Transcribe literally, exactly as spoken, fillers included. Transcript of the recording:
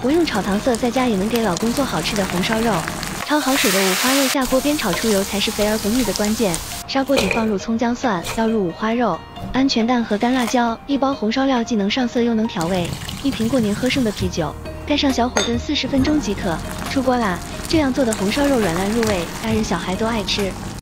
不用炒糖色，在家也能给老公做好吃的红烧肉。焯好水的五花肉下锅煸炒出油才是肥而不腻的关键。砂锅底放入葱姜蒜，倒入五花肉、安全蛋和干辣椒，一包红烧料既能上色又能调味，一瓶过年喝剩的啤酒，盖上小火炖四十分钟即可。出锅啦！这样做的红烧肉软烂入味，大人小孩都爱吃。